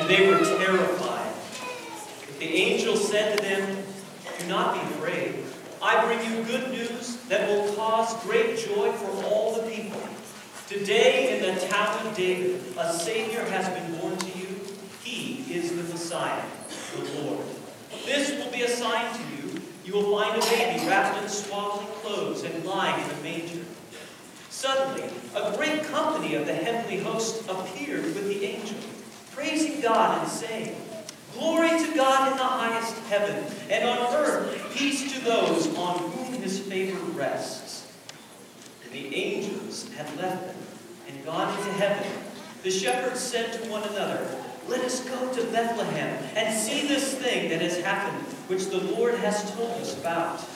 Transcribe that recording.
and they were terrified. But the angel said to them, "Do not be afraid. I bring you good news that will cause great joy for all the people. Today in the town of David, a Savior has been born to you. He is the Messiah, the Lord. This will be a sign to you. You will find a baby wrapped in swaddling clothes and lying in a manger." Suddenly, a great company of the heavenly host appeared with the angel, praising God and saying, "Glory to God in the highest heaven, and on earth peace to those on whom his favor rests." When the angels had left them and gone into heaven, the shepherds said to one another, "Let us go to Bethlehem and see this thing that has happened, which the Lord has told us about."